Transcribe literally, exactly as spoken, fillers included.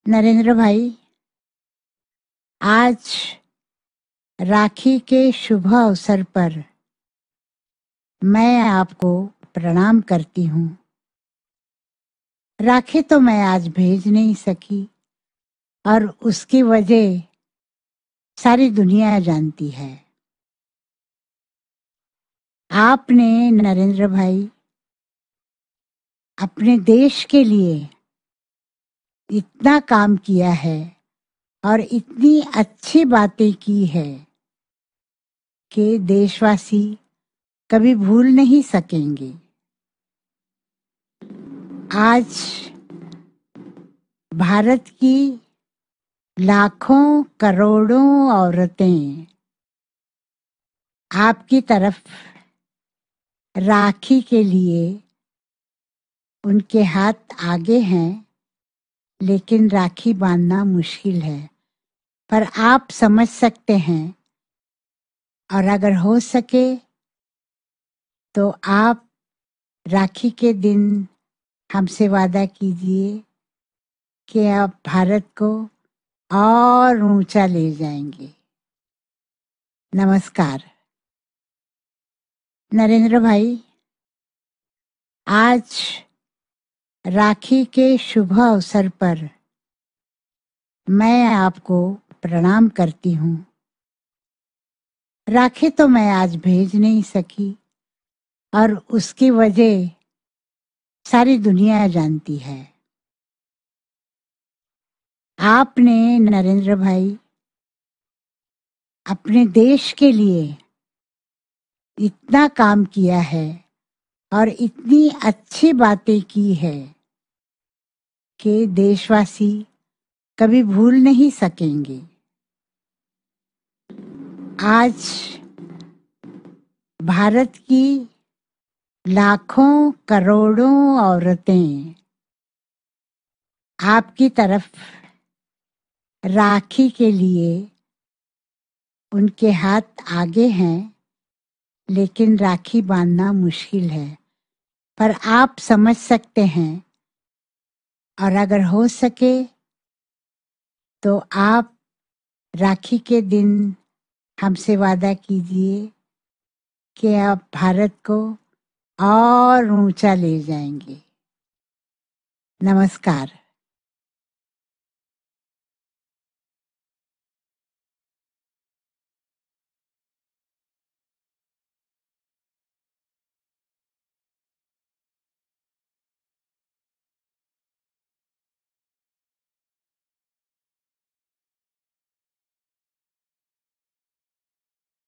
नरेंद्र भाई, आज राखी के शुभ अवसर पर मैं आपको प्रणाम करती हूँ। राखी तो मैं आज भेज नहीं सकी और उसकी वजह सारी दुनिया जानती है। आपने नरेंद्र भाई अपने देश के लिए इतना काम किया है और इतनी अच्छी बातें की है कि देशवासी कभी भूल नहीं सकेंगे। आज भारत की लाखों करोड़ों औरतें आपकी तरफ राखी के लिए उनके हाथ आगे हैं, लेकिन राखी बांधना मुश्किल है। पर आप समझ सकते हैं और अगर हो सके तो आप राखी के दिन हमसे वादा कीजिए कि आप भारत को और ऊंचा ले जाएंगे। नमस्कार नरेंद्र भाई, आज राखी के शुभ अवसर पर मैं आपको प्रणाम करती हूँ। राखी तो मैं आज भेज नहीं सकी और उसकी वजह सारी दुनिया जानती है। आपने नरेंद्र भाई अपने देश के लिए इतना काम किया है और इतनी अच्छी बातें की है कि देशवासी कभी भूल नहीं सकेंगे। आज भारत की लाखों करोड़ों औरतें आपकी तरफ राखी के लिए उनके हाथ आगे हैं, लेकिन राखी बांधना मुश्किल है। पर आप समझ सकते हैं और अगर हो सके तो आप राखी के दिन हमसे वादा कीजिए कि आप भारत को और ऊंचा ले जाएंगे। नमस्कार।